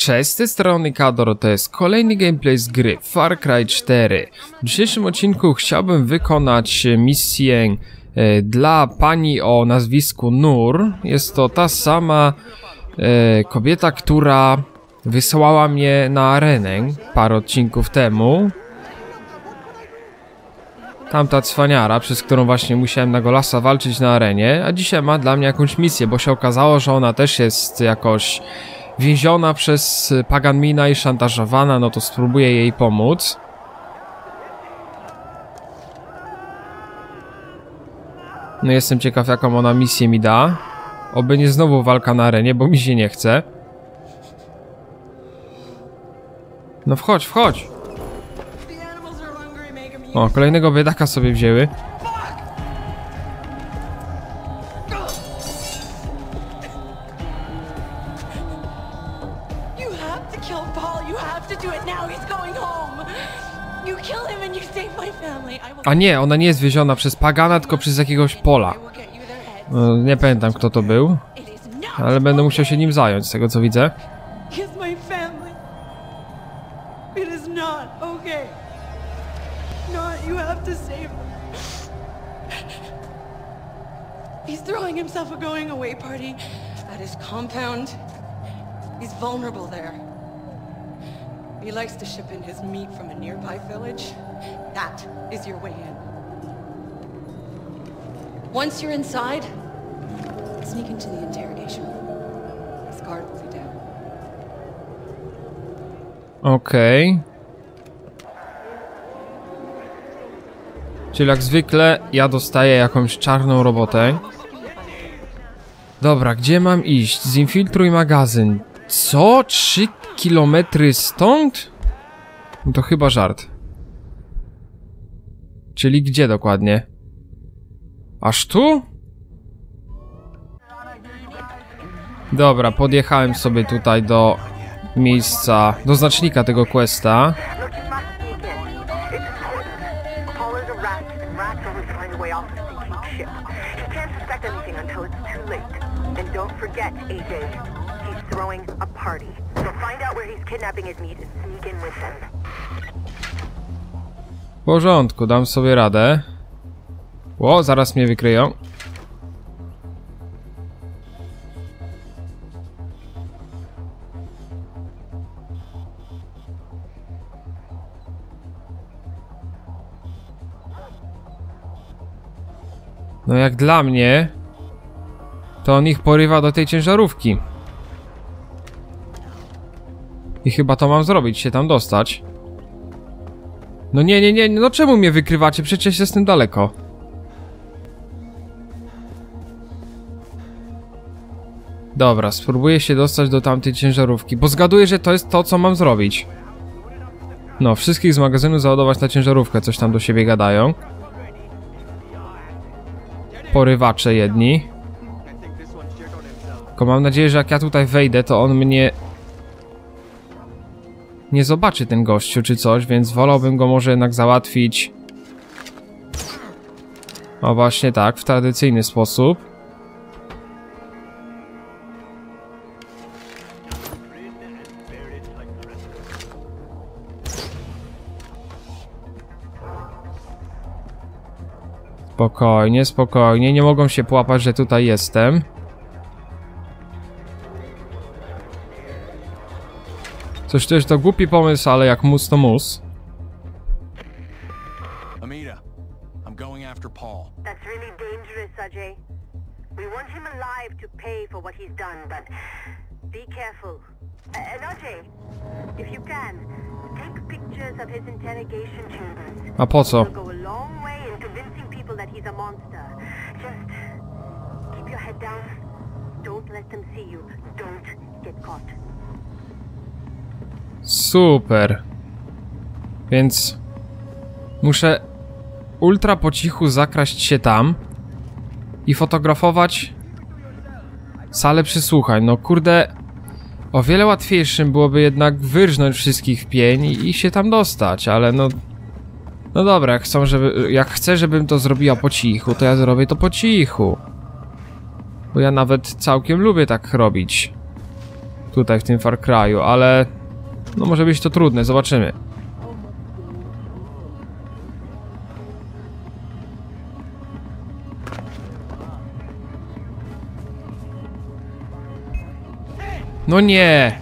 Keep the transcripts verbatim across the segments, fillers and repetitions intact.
Cześć, z tej strony Kador, to jest kolejny gameplay z gry Far Cry cztery. W dzisiejszym odcinku chciałbym wykonać misję e, dla pani o nazwisku Nur. Jest to ta sama e, kobieta, która wysłała mnie na arenę parę odcinków temu. Tamta cwaniara, przez którą właśnie musiałem na Golasa walczyć na arenie, a dzisiaj ma dla mnie jakąś misję, bo się okazało, że ona też jest jakoś więziona przez Paganmina i szantażowana, no to spróbuję jej pomóc. No jestem ciekaw, jaką ona misję mi da. Oby nie znowu walka na arenie, bo mi się nie chce. No wchodź, wchodź! O, kolejnego biedaka sobie wzięły. A nie, ona nie jest wieziona przez Pagana, tylko przez jakiegoś Pola. No, nie pamiętam, kto to był, ale będę musiał się nim zająć, z tego co widzę. He's throwing himself a going away party at his compound. He's vulnerable there. He likes to ship in his meat from a nearby village. That is your way in. Once you're inside, sneak into the interrogation room. His guard will be down. Okej. Okay. Czyli jak zwykle ja dostaję jakąś czarną robotę. Dobra, gdzie mam iść? Zinfiltruj magazyn. Co? Trzy kilometry stąd? No to chyba żart. Czyli gdzie dokładnie? Aż tu? Dobra, podjechałem sobie tutaj do miejsca, do znacznika tego questa. W porządku, dam sobie radę. O, zaraz mnie wykryją. No jak dla mnie, to on ich porywa do tej ciężarówki. I chyba to mam zrobić, się tam dostać. No nie, nie, nie, no czemu mnie wykrywacie? Przecież jestem daleko. Dobra, spróbuję się dostać do tamtej ciężarówki, bo zgaduję, że to jest to, co mam zrobić. No, wszystkich z magazynu załadować na ciężarówkę, coś tam do siebie gadają. Porywacze jedni. Tylko mam nadzieję, że jak ja tutaj wejdę, to on mnie nie zobaczy, ten gościu czy coś, więc wolałbym go może jednak załatwić. O właśnie tak, w tradycyjny sposób. Spokojnie, spokojnie, nie mogą się połapać, że tutaj jestem. Coś też to głupi pomysł, ale jak mus to mus. Amita, I'm going after Paul. That's really dangerous, Ajay. We want him alive to pay for what he's done, but be careful. Uh, and Ajay, if you can, take pictures of his interrogation chambers. A po co? It'll go a long way in convincing people that he's a monster. Just keep your head down. Don't let them see you. Don't get caught. Super. Więc muszę ultra po cichu zakraść się tam i fotografować salę przesłuchań. No kurde, o wiele łatwiejszym byłoby jednak wyrżnąć wszystkich w pień i, i się tam dostać, ale no... No dobra, jak chcą, żeby, jak chcę, żebym to zrobiła po cichu, to ja zrobię to po cichu. Bo ja nawet całkiem lubię tak robić. tutaj w tym Far Cry'u, ale no może być to trudne, zobaczymy. No nie!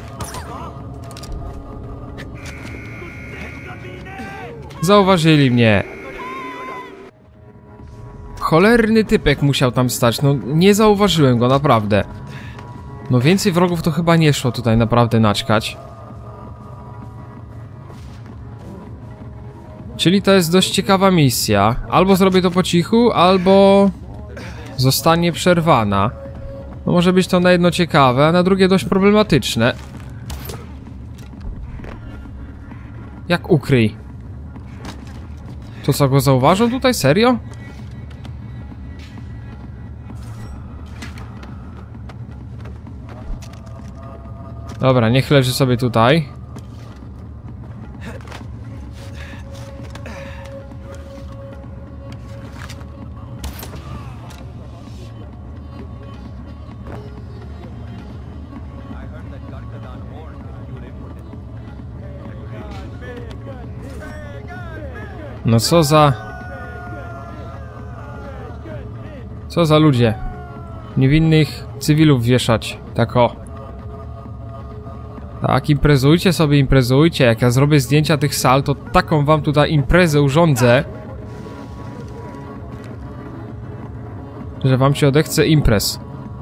Zauważyli mnie. Cholerny typek musiał tam stać, no nie zauważyłem go, naprawdę. No więcej wrogów to chyba nie szło tutaj naprawdę naćkać. Czyli to jest dość ciekawa misja. Albo zrobię to po cichu, albo zostanie przerwana. No może być to na jedno ciekawe, a na drugie dość problematyczne. Jak ukryj? To co, go zauważą tutaj? Serio? Dobra, niech leży sobie tutaj. No co za... Co za ludzie. Niewinnych cywilów wieszać. Tak o. Tak, imprezujcie sobie, imprezujcie. Jak ja zrobię zdjęcia tych sal, to taką wam tutaj imprezę urządzę, że wam się odechce imprez.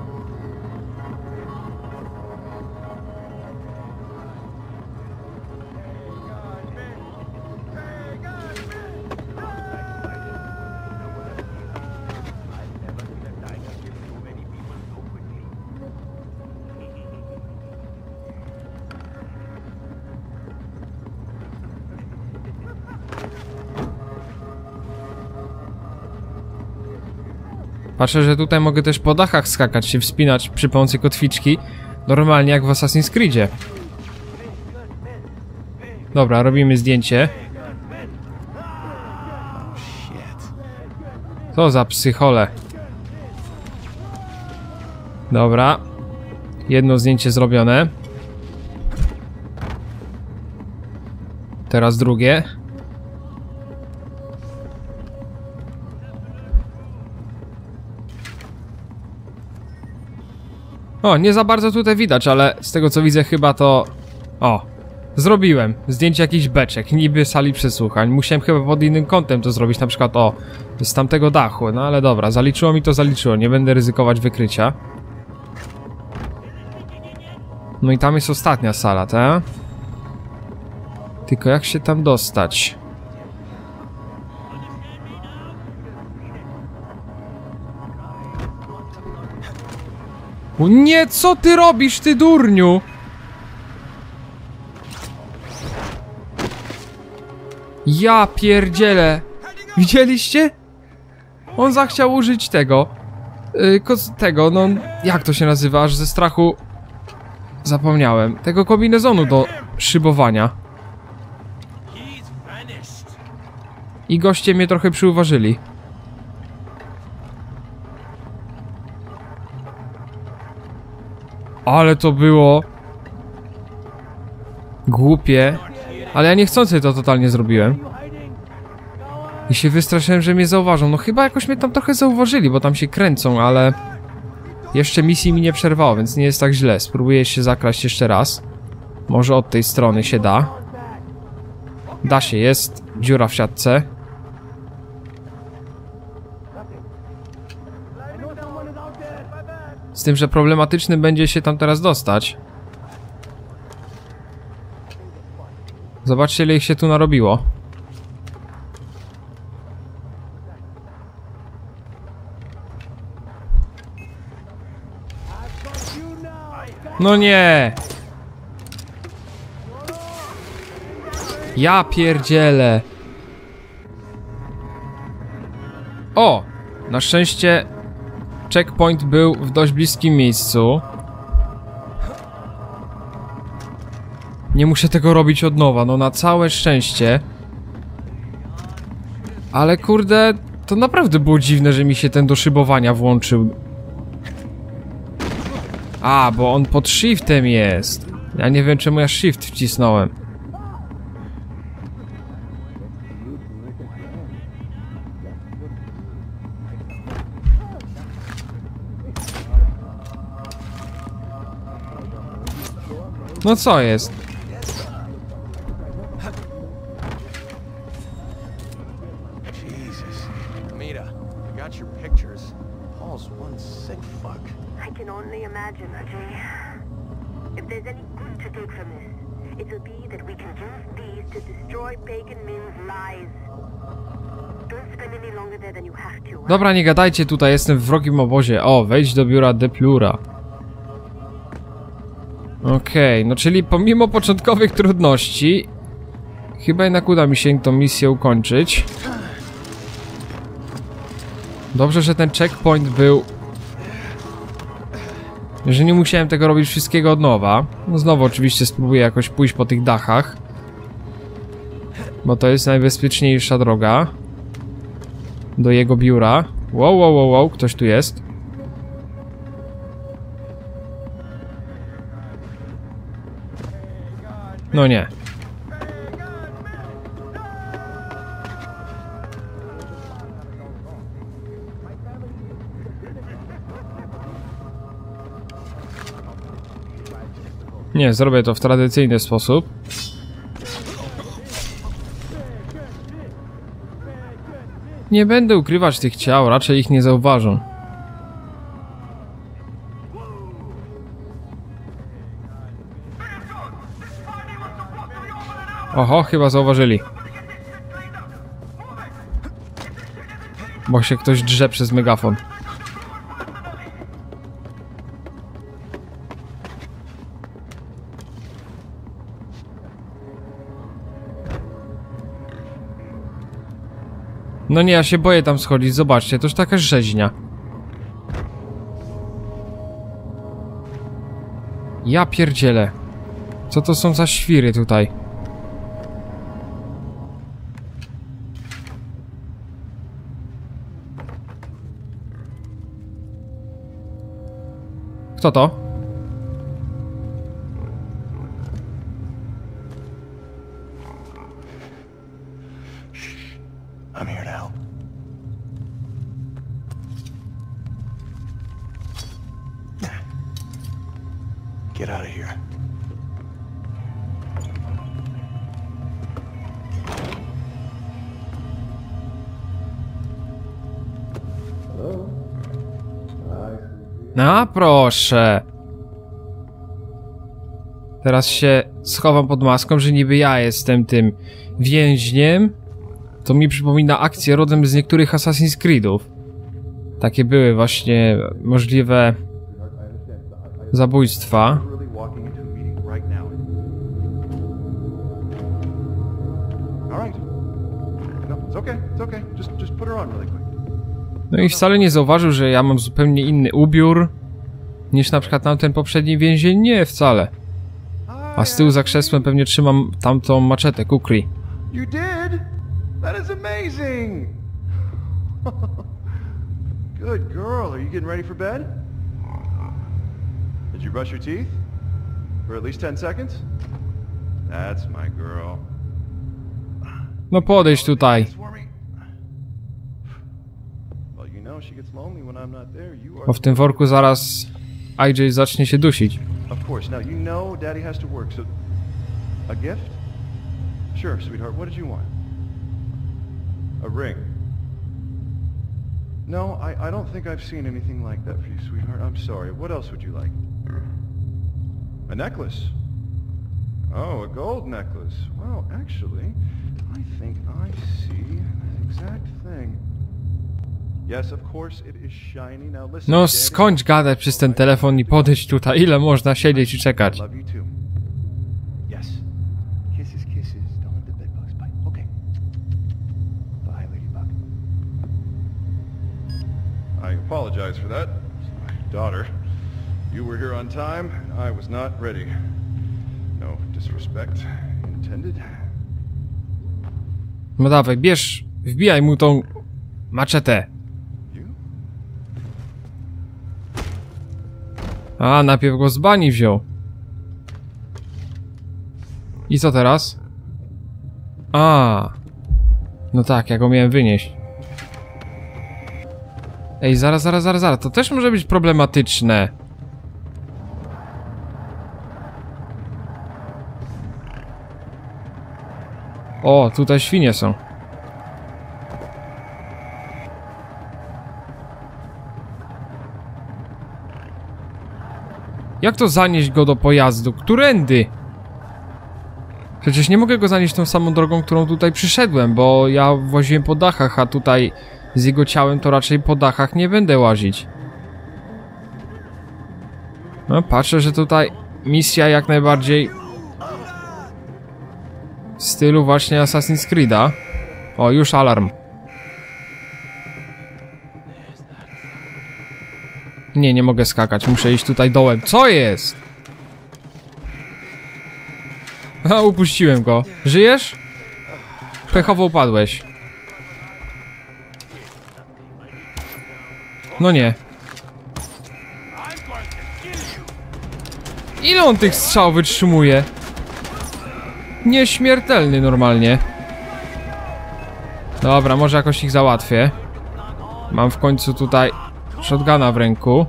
Patrzę, że tutaj mogę też po dachach skakać, się wspinać przy pomocy kotwiczki. Normalnie jak w Assassin's Creedzie. Dobra, robimy zdjęcie. Co za psychole. Dobra. Jedno zdjęcie zrobione. Teraz drugie. O, nie za bardzo tutaj widać, ale z tego co widzę chyba to... O, zrobiłem. Zdjęcie jakichś beczek, niby sali przesłuchań. Musiałem chyba pod innym kątem to zrobić, na przykład o, z tamtego dachu. No ale dobra, zaliczyło mi to, zaliczyło. Nie będę ryzykować wykrycia. No i tam jest ostatnia sala, tak? Tylko jak się tam dostać? O nie, co ty robisz, ty durniu? Ja pierdzielę. Widzieliście? On zachciał użyć tego. Yy, tego, no... Jak to się nazywa? Aż ze strachu... Zapomniałem. Tego kombinezonu do szybowania. I goście mnie trochę przyuważyli. Ale to było... głupie. Ale ja niechcący to totalnie zrobiłem. I się wystraszyłem, że mnie zauważą. No chyba jakoś mnie tam trochę zauważyli, bo tam się kręcą, ale... Jeszcze misji mi nie przerwało, więc nie jest tak źle. Spróbuję się zakraść jeszcze raz. Może od tej strony się da. Da się, jest dziura w siatce. Z tym, że problematycznym będzie się tam teraz dostać. Zobaczcie, ile ich się tu narobiło. No nie! Ja pierdzielę! O! Na szczęście checkpoint był w dość bliskim miejscu. Nie muszę tego robić od nowa, no na całe szczęście. Ale kurde, to naprawdę było dziwne, że mi się ten do szybowania włączył. A, bo on pod shiftem jest. Ja nie wiem, czemu ja shift wcisnąłem. No co jest? Jesus. Amita, I got your pictures. Paul's one sick fuck. I can only imagine, Ajay. If there's any good to take from this, it'll be that we can use these to destroy Pagan Min's lies. Don't spend any longer there than you have to. Huh? Dobra, nie gadajcie, tutaj jestem w wrogim obozie. O, wejdź do biura Deplura. Okej, okay, no czyli pomimo początkowych trudności chyba jednak uda mi się tą misję ukończyć. Dobrze, że ten checkpoint był... Że nie musiałem tego robić wszystkiego od nowa. No znowu oczywiście spróbuję jakoś pójść po tych dachach, bo to jest najbezpieczniejsza droga do jego biura. Wow, wow, wow, wow, ktoś tu jest. No nie. Nie, zrobię to w tradycyjny sposób. Nie będę ukrywać tych ciał, raczej ich nie zauważą. Oho, chyba zauważyli. Bo się ktoś drze przez megafon. No nie, ja się boję tam schodzić, zobaczcie, to już taka rzeźnia. Ja pierdzielę. Co to są za świry tutaj? Kto to? I'm here to help. Get out of here. No proszę. Teraz się schowam pod maską, że niby ja jestem tym więźniem. To mi przypomina akcję rodem z niektórych Assassin's Creedów. Takie były właśnie możliwe zabójstwa. No i wcale nie zauważył, że ja mam zupełnie inny ubiór niż na przykład tamten poprzedni więzień. Nie, wcale. A z tyłu za krzesłem pewnie trzymam tamtą maczetę, kukri. You did? That is amazing! Good girl. Are you getting ready for bed? Did you brush your teeth? For at least ten seconds? That's my girl. No podejdź tutaj. Bo w tym worku zaraz I J zacznie się dusić. Of course. Now you know Daddy has to work, so a gift? Sure, sweetheart. What did you want? A ring. No, I, I don't think I've seen anything like that for you, sweetheart. I'm sorry. What else would you like? A necklace. Oh, a gold necklace. Well, actually, I think I see that exact thing. Yes, of course, it is shiny. Now listen. No skończ gadać przez ten telefon i podejdź tutaj. Ile można siedzieć i czekać? Love you too. Yes. Kisses, kisses. Don't let the bed bugs bite. Okay. Bye, Ladybug. I apologize for that. My daughter. You were here on time, and I was not ready. No disrespect intended. No dawaj, bierz, wbijaj mu tą maczetę. A, najpierw go z bani wziął. I co teraz? A, no tak, ja go miałem wynieść. Ej, zaraz, zaraz, zaraz, zaraz, to też może być problematyczne. O, tutaj świnie są. Jak to zanieść go do pojazdu? Którędy? Przecież nie mogę go zanieść tą samą drogą, którą tutaj przyszedłem, bo ja łaziłem po dachach, a tutaj z jego ciałem to raczej po dachach nie będę łazić. No, patrzę, że tutaj misja jak najbardziej w stylu właśnie Assassin's Creed'a. O, już alarm. Nie, nie mogę skakać, muszę iść tutaj dołem. Co jest? A, upuściłem go. Żyjesz? Pechowo upadłeś. No nie. Ile on tych strzał wytrzymuje? Nieśmiertelny normalnie. Dobra, może jakoś ich załatwię. Mam w końcu tutaj shotguna w ręku.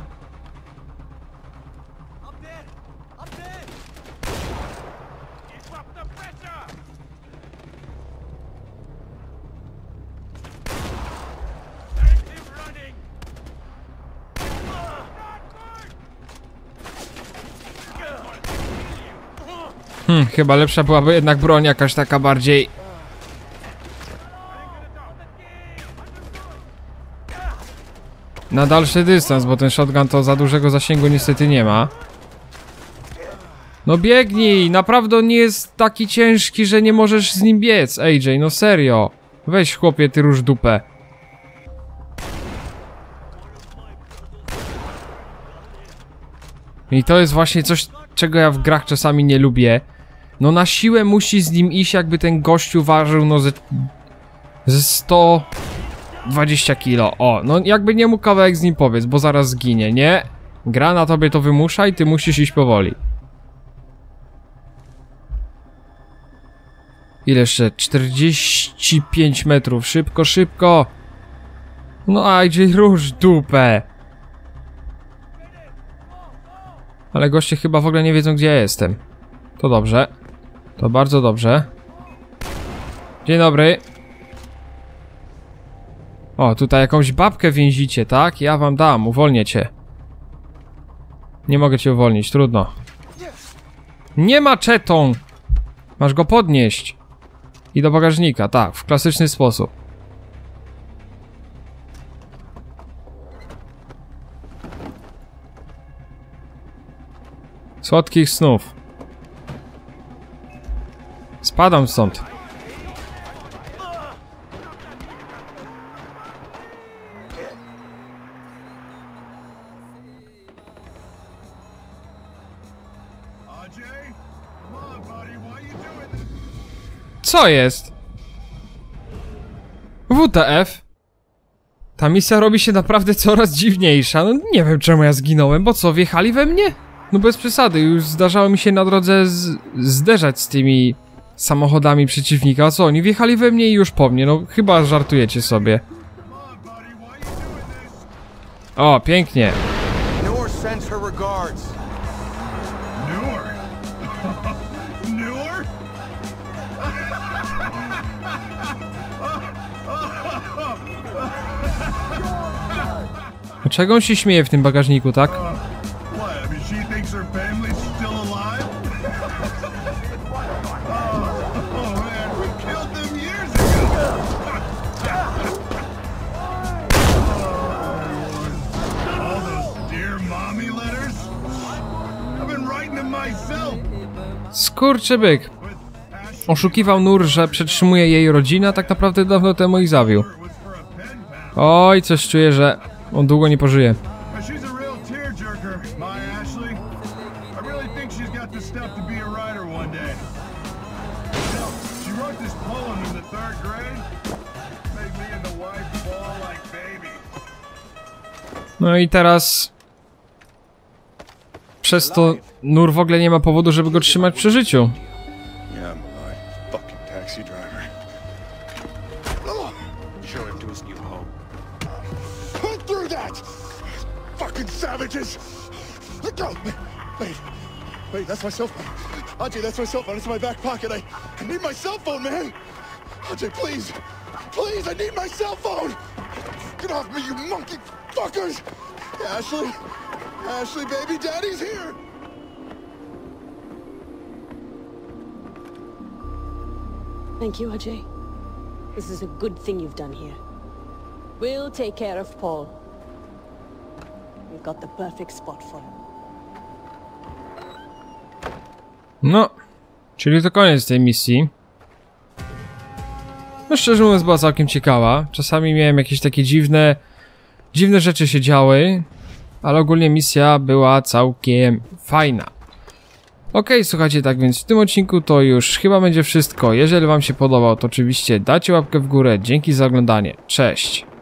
Hmm, chyba lepsza byłaby jednak broń jakaś taka bardziej... na dalszy dystans, bo ten shotgun to za dużego zasięgu niestety nie ma. No biegnij, naprawdę nie jest taki ciężki, że nie możesz z nim biec, A J, no serio. Weź chłopie, ty róż dupę. I to jest właśnie coś, czego ja w grach czasami nie lubię. No na siłę musi z nim iść, jakby ten gościu ważył no ze... ze sto dwadzieścia kilo. O, no jakby nie mógł kawałek z nim powiedz, bo zaraz zginie, nie? Gra na tobie to wymusza i ty musisz iść powoli. Ile jeszcze? czterdzieści pięć metrów. Szybko, szybko. No A J, róż dupę. Ale goście chyba w ogóle nie wiedzą, gdzie ja jestem. To dobrze. To bardzo dobrze. Dzień dobry. O, tutaj jakąś babkę więzicie, tak? Ja wam dam, uwolnię cię. Nie mogę cię uwolnić, trudno. Nie maczetą! Masz go podnieść. I do bagażnika, tak, w klasyczny sposób. Słodkich snów. Spadam stąd. Co jest? W T F? Ta misja robi się naprawdę coraz dziwniejsza. No nie wiem, czemu ja zginąłem, bo co, wjechali we mnie? No bez przesady, już zdarzało mi się na drodze z zderzać z tymi samochodami przeciwnika. A co, oni wjechali we mnie i już po mnie, no chyba żartujecie sobie. O, pięknie. Noor sends her regards. Noor? Noor? Czego on się śmieje w tym bagażniku, tak? What? I mean, she thinks her family's still alive? Oh man, we killed them years ago. All those dear mommy letters. I've been writing them myself. Skurczybyk. Oszukiwał Noor, że przetrzymuje jej rodzinę, a tak naprawdę dawno temu ich zawił. Oj, coś czuję, że on długo nie pożyje. No i teraz... przez to Nur w ogóle nie ma powodu, żeby go trzymać przy życiu. Yeah, I'm alive. Fucking taxi driver. Show him to his new home. Pull through that! Fucking savages! Let go! Wait, wait, that's my cell phone. Ajay, that's my cell phone. It's in my back pocket. I, I need my cell phone, man! Ajay, please! Please, I need my cell phone! Get off me, you monkey fuckers! Ashley! Ashley, baby, daddy's here! Thank you, Ajay. This is a good thing you've done here. We'll take care of Paul. We've got the perfect spot for him. No, czyli to koniec tej misji. No szczerze mówiąc była całkiem ciekawa. Czasami miałem jakieś takie dziwne, dziwne rzeczy się działy, ale ogólnie misja była całkiem fajna. Okej, słuchajcie, tak więc w tym odcinku to już chyba będzie wszystko. Jeżeli wam się podobał, to oczywiście dajcie łapkę w górę. Dzięki za oglądanie. Cześć!